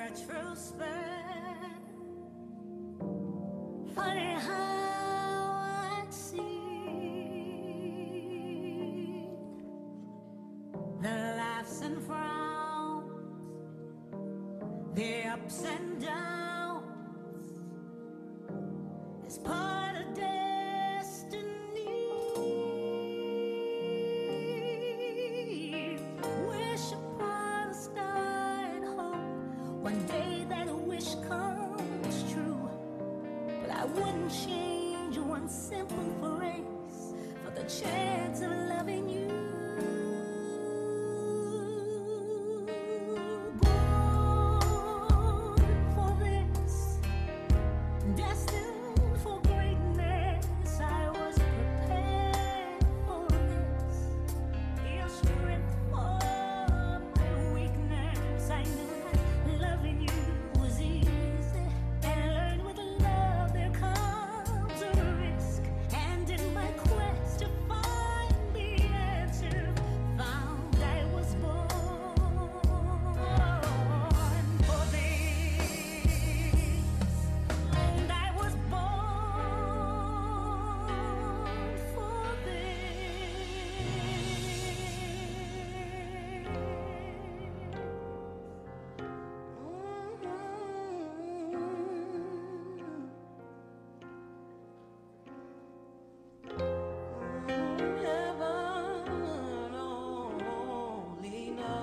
retrospect. Funny how I see the laughs and frowns, the ups and downs, is part of destiny. Wish upon a star and hope one day that a wish comes true. But I wouldn't change one simple phrase for the chance of loving you. Born for this, destined for greatness. I was prepared for this. Your strength for my weakness. I knew loving you was easy, and learned with love there comes a risk. And in my quest to find the answer, found I was born for this, and I was born for Heaven only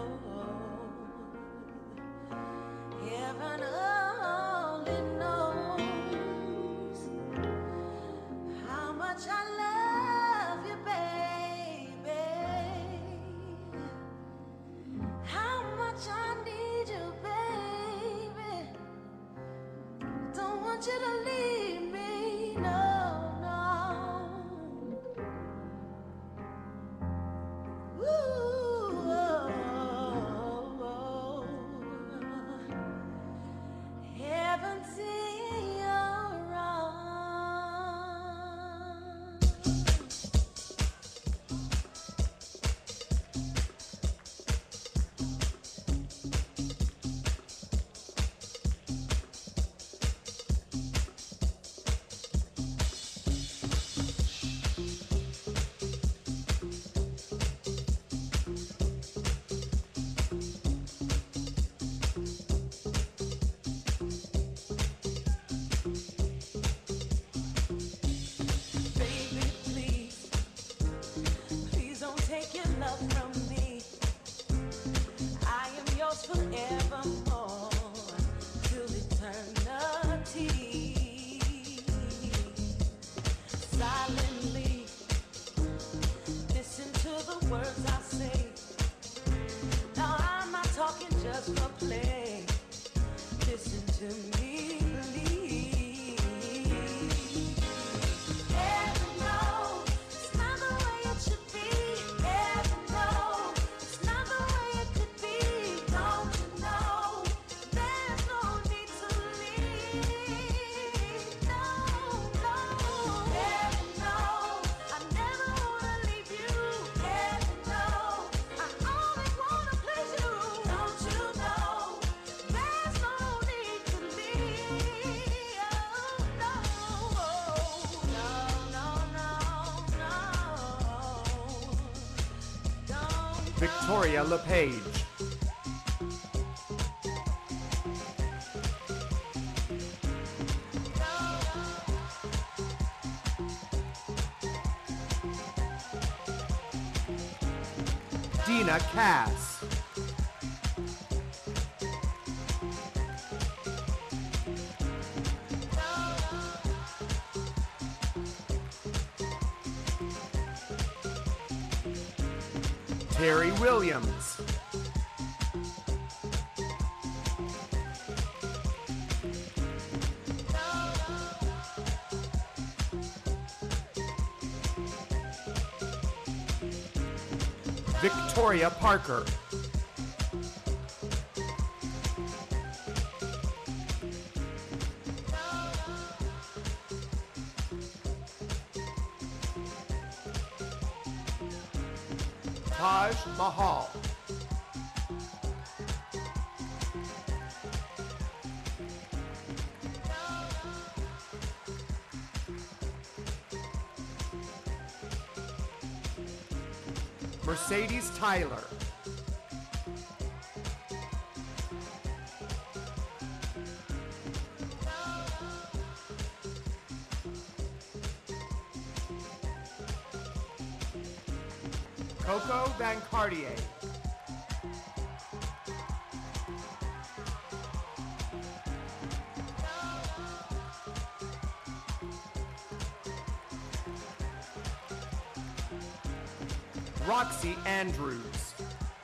knows how much I love you, baby. How much I need you, baby. Don't want you to leave me, no, no. Ooh, heaven's in your arms. Baby, please don't take your love from me. I am yours forevermore till eternity. Silently listen to the words I say. Now I'm not talking just for play. Listen to me, please. Heaven knows it's not the way it should be. Heaven knows it's not the way it could be. Don't you know there's no need to leave? No, no. Heaven knows I never wanna leave you. Heaven knows I only wanna please you. Don't you know there's no need to leave? Oh, no, no, no, no, no. Don't Victoria LePage. Dena Cass. Terri Williams. Victoria Parker. Tajma Hall. Mercedes Tyler. Coco Van Cartier. Roxy Andrews.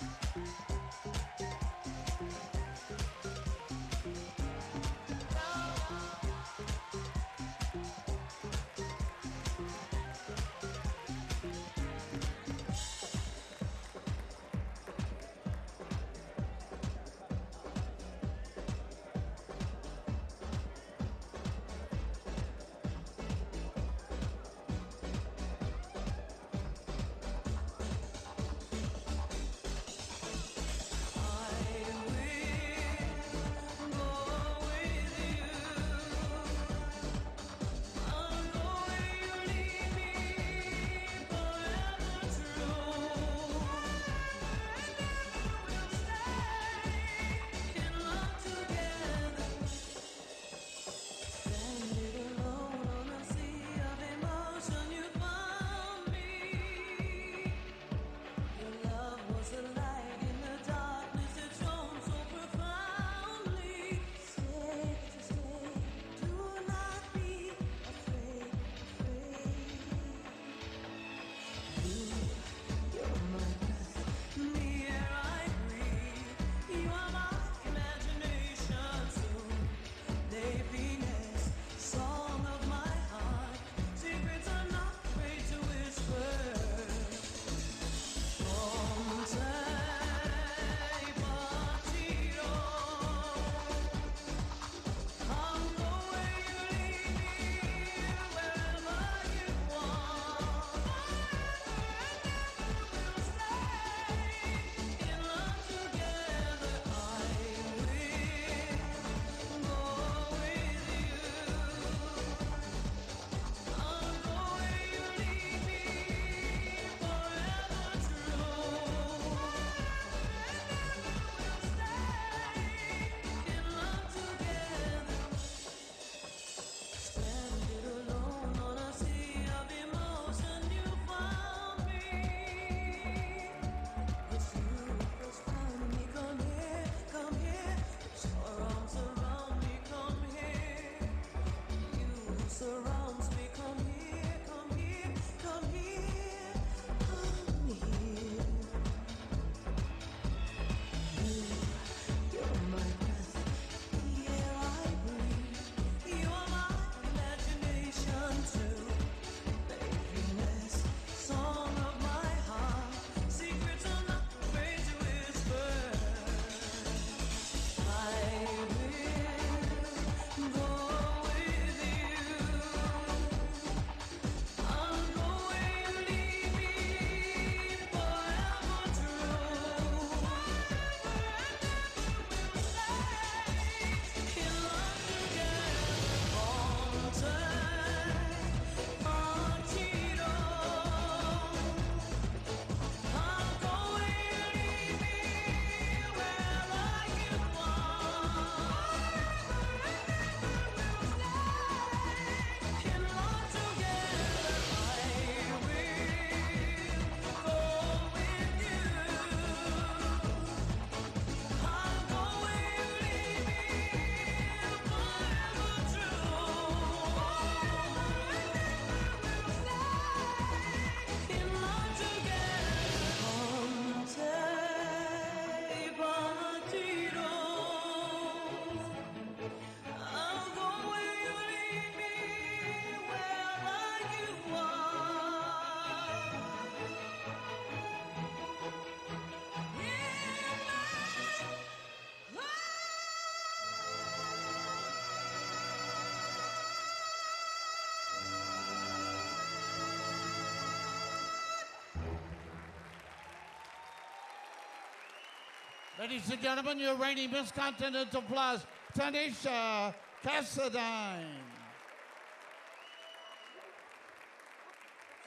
Ladies and gentlemen, your reigning Miss Continental Plus, Tanisha Cassadine.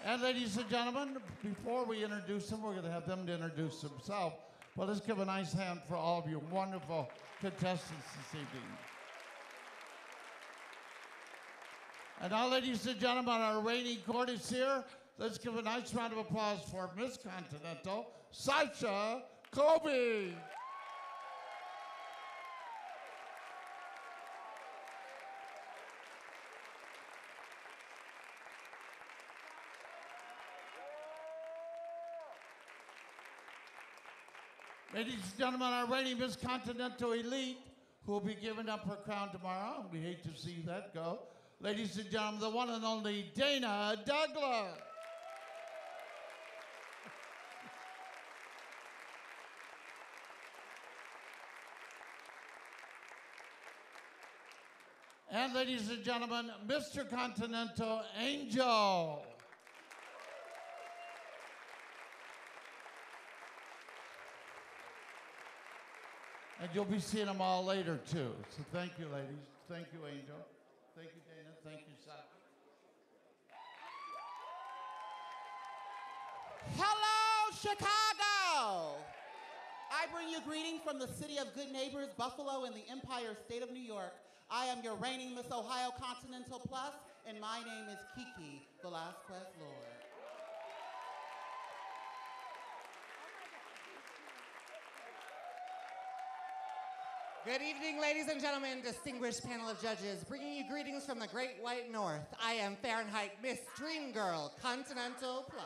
And ladies and gentlemen, before we introduce them, we're going to have them to introduce themselves. But let's give a nice hand for all of you wonderful contestants this evening. And now, ladies and gentlemen, our reigning court is here. Let's give a nice round of applause for Miss Continental, Tanisha Cassadine. Ladies and gentlemen, our reigning Miss Continental Elite, who will be giving up her crown tomorrow. We hate to see that go. Ladies and gentlemen, the one and only Dena Cass. And ladies and gentlemen, Mr. Continental Angel. And you'll be seeing them all later, too. So thank you, ladies. Thank you, Angel. Thank you, Dana. Thank you, Saki. Hello, Chicago! I bring you greetings from the city of good neighbors, Buffalo, in the Empire State of New York. I am your reigning Miss Ohio Continental Plus, and my name is Kiki Velasquez Lord. Good evening, ladies and gentlemen, distinguished panel of judges. Bringing you greetings from the Great White North. I am Farra N Hyte, Miss Dream Girl, Continental Plus.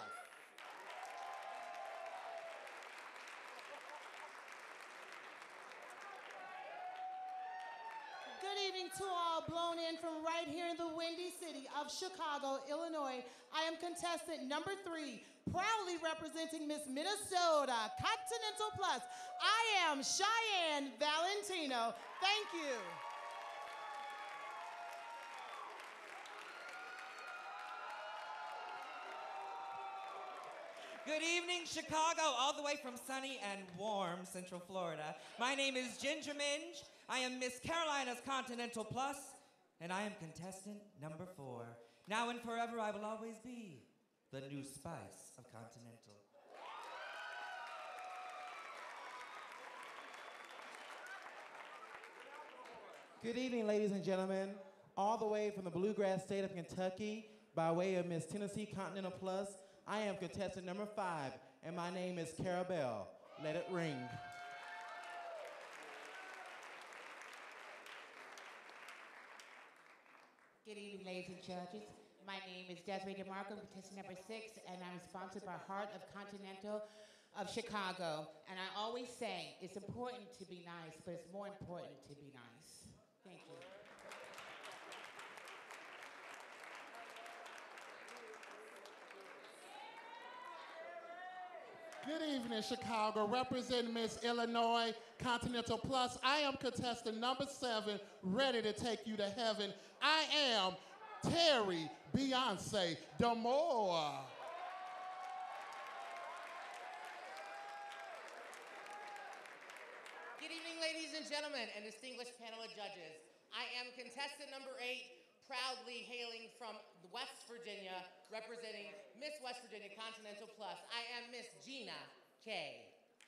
Good evening to all, blown in from right here in the windy city of Chicago, Illinois. I am contestant number 3, proudly representing Miss Minnesota, Continental Plus. I am Cheyenne Valentino. Thank you. Good evening, Chicago, all the way from sunny and warm Central Florida. My name is Ginger Minge. I am Miss Carolina's Continental Plus, and I am contestant number 4. Now and forever, I will always be the new spice of Continental. Good evening, ladies and gentlemen. All the way from the bluegrass state of Kentucky, by way of Miss Tennessee Continental Plus, I am contestant number 5, and my name is Carabelle. Let it ring. Good evening, ladies and judges. My name is Desiree DeMarco, contestant number 6, and I'm sponsored by Heart of Continental of Chicago. And I always say it's important to be nice, but it's more important to be nice. Thank you. Good evening, Chicago. Representing Miss Illinois Continental Plus, I am contestant number 7, ready to take you to heaven. I am Terri Beyonce D'Amour. Good evening, ladies and gentlemen, and distinguished panel of judges. I am contestant number 8, proudly hailing from West Virginia, representing Miss West Virginia Continental Plus. I am Miss Gina K.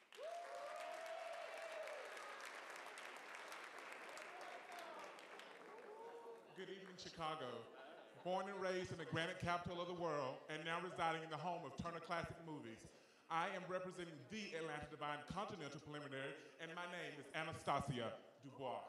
Good evening, Chicago. Born and raised in the granite capital of the world, and now residing in the home of Turner Classic Movies. I am representing the Atlanta Divine Continental Preliminary, and my name is Anastasia Dubois.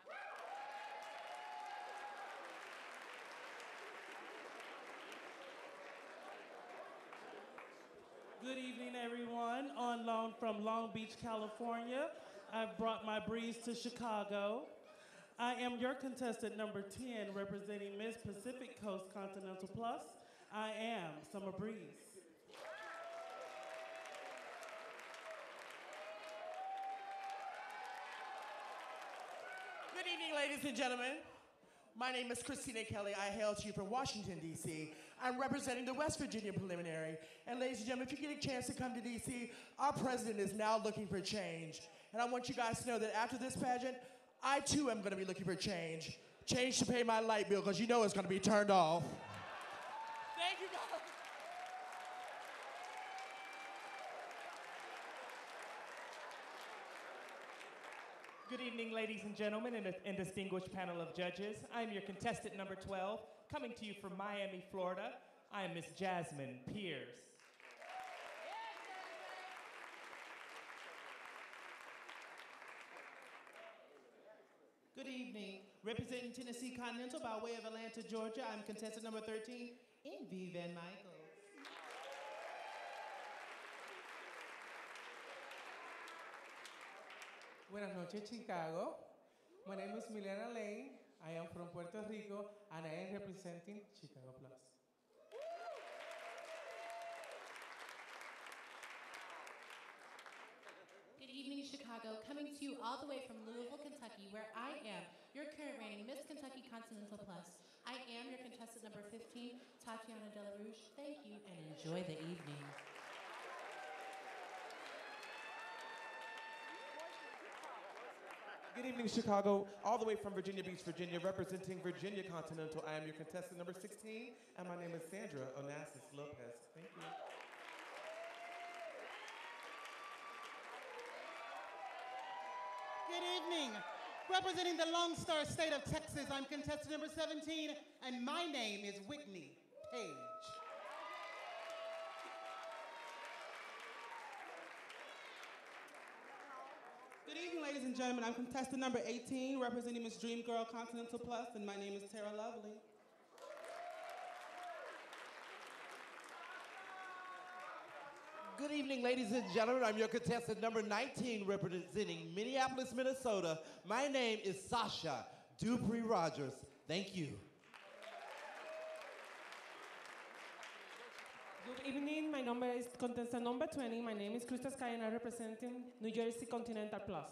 Good evening, everyone. On loan from Long Beach, California, I've brought my breeze to Chicago. I am your contestant number 10, representing Miss Pacific Coast Continental Plus. I am Summer Breeze. Good evening, ladies and gentlemen. My name is Christina Kelly. I hail to you from Washington, D.C. I'm representing the West Virginia Preliminary. And ladies and gentlemen, if you get a chance to come to D.C., our president is now looking for change. And I want you guys to know that after this pageant, I too am going to be looking for change. Change to pay my light bill, because you know it's going to be turned off. Thank you, guys. Good evening, ladies and gentlemen, and distinguished panel of judges. I'm your contestant number 12, coming to you from Miami, Florida. I am Miss Jasmine Pierce. Good evening. Representing Tennessee Continental by way of Atlanta, Georgia, I'm contestant number 13, Envy Van Michael. Buenas noches, Chicago. My name is Milena Lane. I am from Puerto Rico, and I am representing Chicago Plus. Good evening, Chicago. Coming to you all the way from Louisville, Kentucky, where I am your current reigning Miss Kentucky Continental Plus. I am your contestant number 15, Tatiana Dela Rouge. Thank you and enjoy the evening. Good evening, Chicago. All the way from Virginia Beach, Virginia, representing Virginia Continental. I am your contestant number 16, and my name is Sandra Onassis Lopez. Thank you. Good evening. Representing the Lone Star State of Texas, I'm contestant number 17, and my name is Whitney Paige. Good evening, ladies and gentlemen. I'm contestant number 18, representing Miss Dream Girl Continental Plus, and my name is Tara Lovely. Good evening, ladies and gentlemen. I'm your contestant number 19, representing Minneapolis, Minnesota. My name is Sasha Dupree Rogers. Thank you. Good evening, my number is contestant number 20. My name is Krista Sky and I'm representing New Jersey Continental Plus.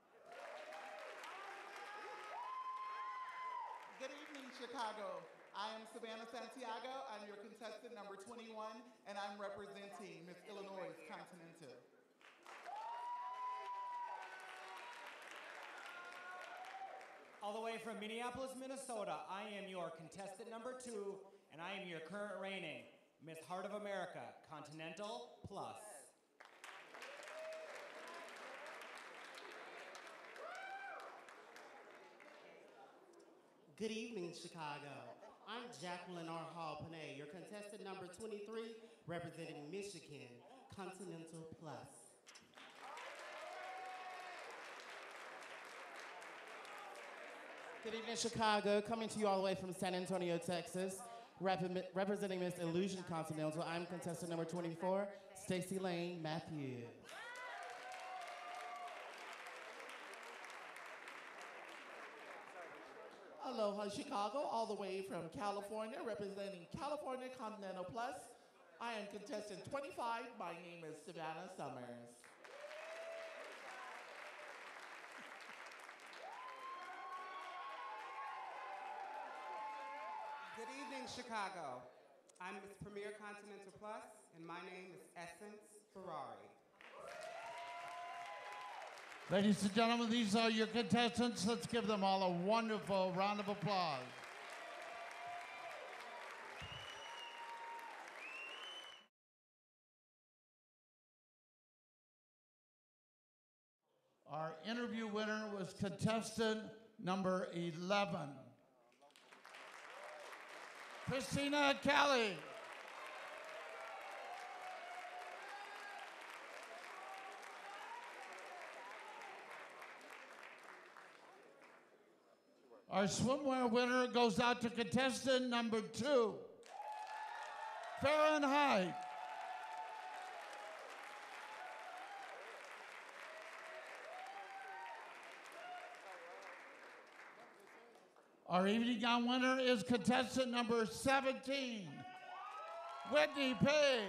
Good evening, Chicago. I am Savannah Santiago. I'm your contestant number 21, and I'm representing Miss Illinois Continental. All the way from Minneapolis, Minnesota, I am your contestant number 2, and I am your current reigning Miss Heart of America Continental Plus. Good evening, Chicago. I'm Jacqueline R. Hall Panay, your contestant number 23, representing Michigan Continental Plus. Good evening, Chicago. Coming to you all the way from San Antonio, Texas, representing Miss Illusion Continental. I'm contestant number 24, Stacy Lane Matthews. Aloha, Chicago, all the way from California, representing California Continental Plus. I am contestant 25. My name is Savannah Summers. Good evening, Chicago. I'm Miss Premier Continental Plus, and my name is Essence Ferrari. Ladies and gentlemen, these are your contestants. Let's give them all a wonderful round of applause. Our interview winner was contestant number 11, Christina Kelly. Our swimwear winner goes out to contestant number 2, Farra N Hyte. Our evening gown winner is contestant number 17, Whitney Paige.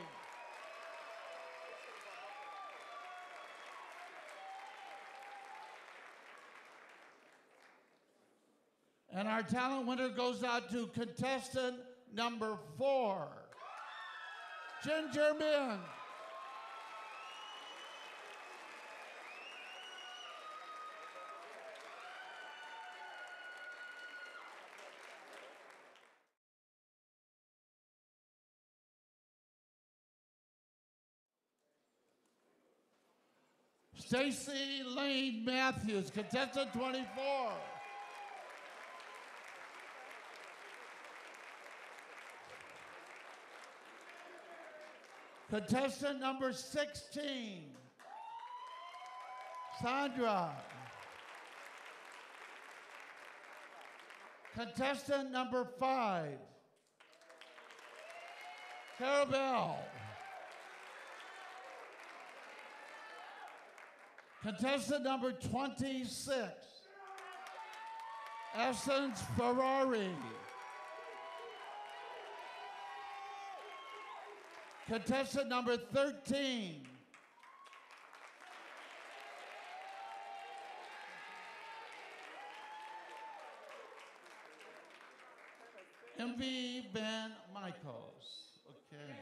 And our talent winner goes out to contestant number 4, Ginger Min. Stacy Lane Matthews, contestant 24. Contestant number 16, Sandra. Contestant number 5, Carabelle. Contestant number 26, Essence Ferrari. Contestant number 13, MV Van Michaels. Okay.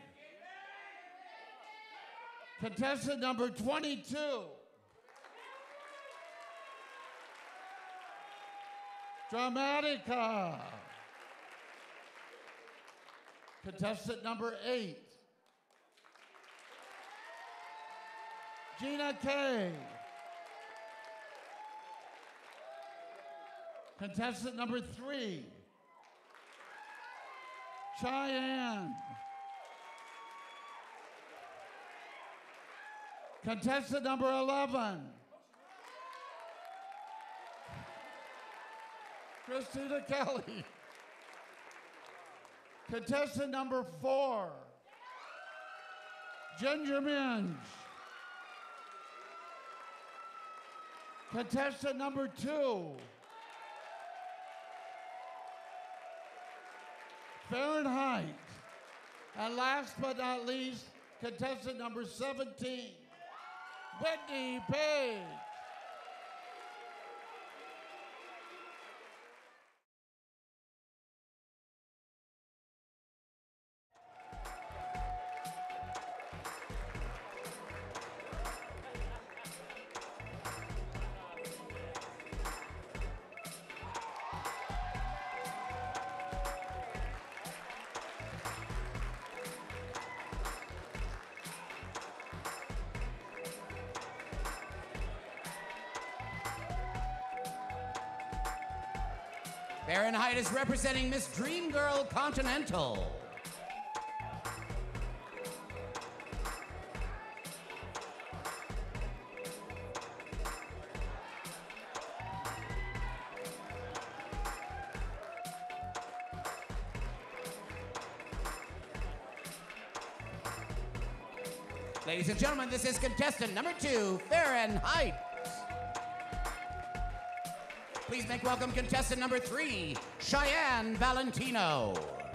Contestant number 22, Dramatica. Contestant number 8, Dena Cass. Contestant number 3, Cheyenne. Contestant number 11, Christina Kelly. Contestant number 4, Ginger Minge. Contestant number 2, Farra N Hyte. And last but not least, contestant number 17, Whitney Paige. Farra N Hyte is representing Miss Dream Girl Continental. Ladies and gentlemen, this is contestant number 2, Farra N Hyte. Please make welcome contestant number 3, Cheyenne Valentino.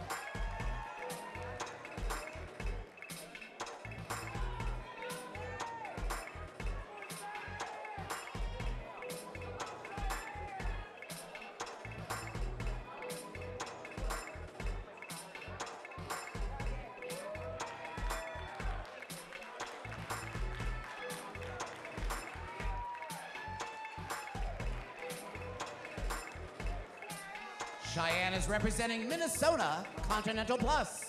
Cheyenne is representing Minnesota Continental Plus.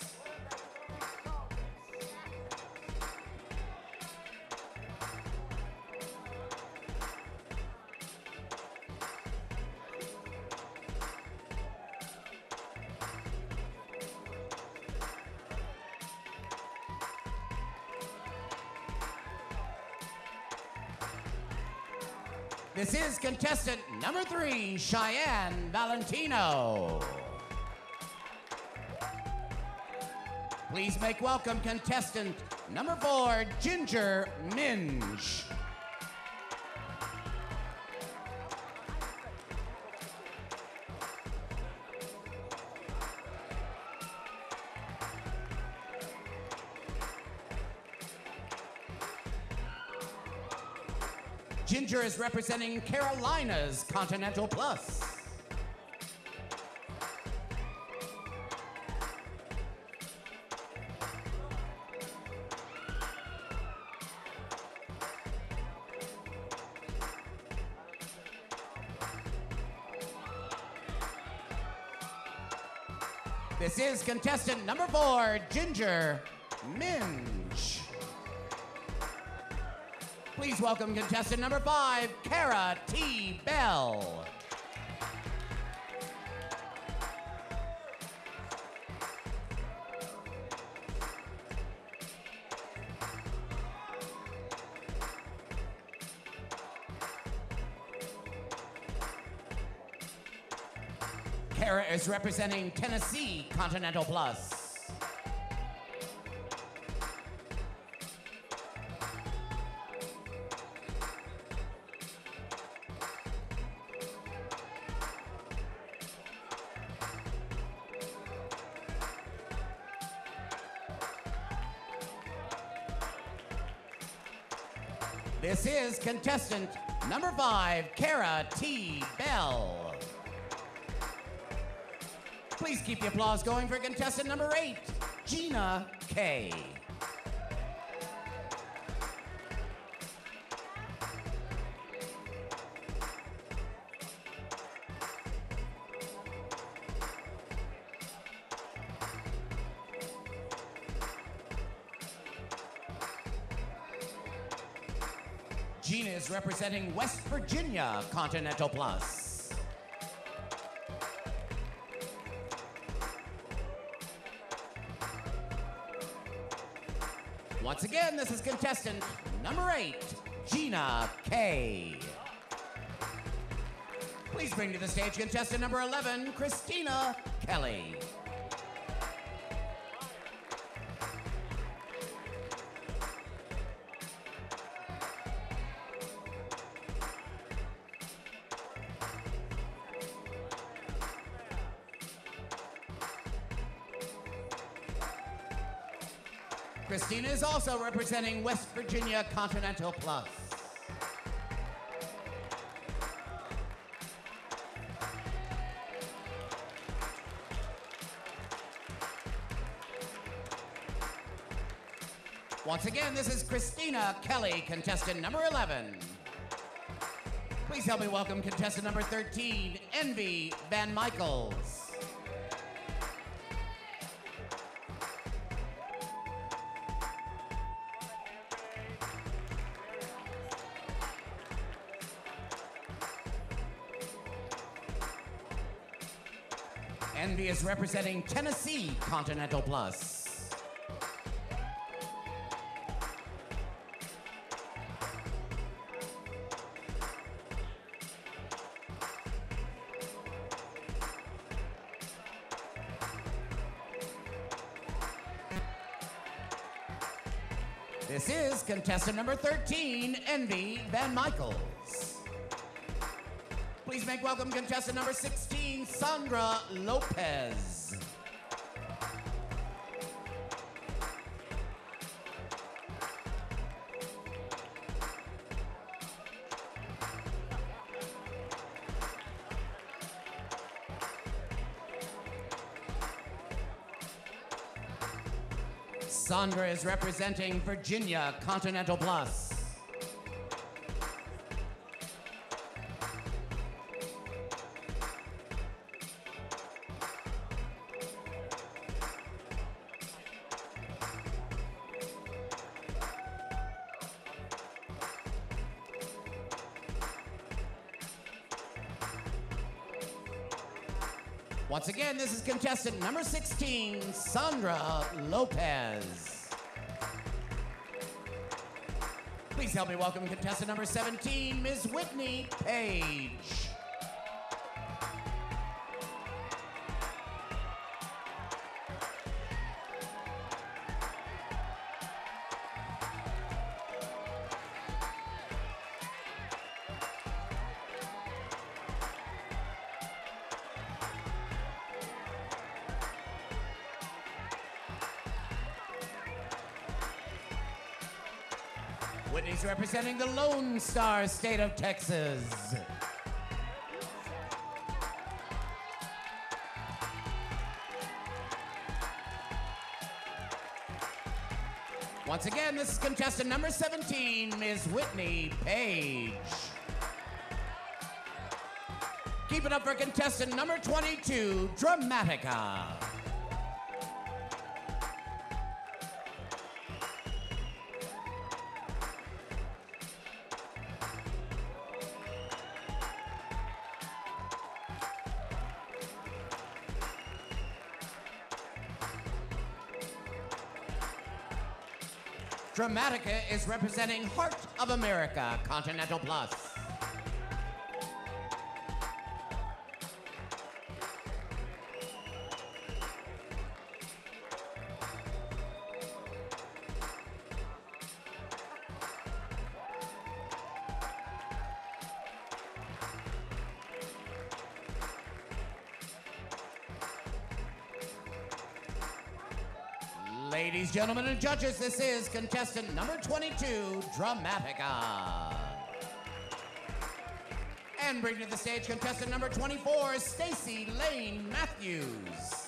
This is contestant number 3, Cheyenne Valentino. Please make welcome contestant number 4, Ginger Minge. Ginger is representing Carolina's Continental Plus. This is contestant number 4, Ginger Minge. Please welcome contestant number 5, Cara T. Bell. Cara is representing Tennessee Continental Plus. This is contestant number 5, Cara T. Bell. Please keep the applause going for contestant number 8, Dena Cass. Gina is representing West Virginia Continental Plus. Once again, this is contestant number 8, Dena Cass. Please bring to the stage contestant number 11, Christina Kelly. Christina is also representing West Virginia Continental Plus. Once again, this is Christina Kelly, contestant number 11. Please help me welcome contestant number 13, Envy Van Michaels. Envy is representing Tennessee Continental Plus. This is contestant number 13, Envy Van Michaels. Please make welcome contestant number 16, Sandra Lopez. Sandra is representing Virginia Continental Plus. Once again, this is contestant number 16, Sandra Lopez. Please help me welcome contestant number 17, Ms. Whitney Paige. Whitney's representing the Lone Star State of Texas. Once again, this is contestant number 17, Ms. Whitney Paige. Keep it up for contestant number 22, Dramatica. Dramatica is representing Heart of America, Continental Plus. Ladies, gentlemen, and judges, this is contestant number 22, Dramatica. And bring to the stage contestant number 24, Stacy Lane Matthews.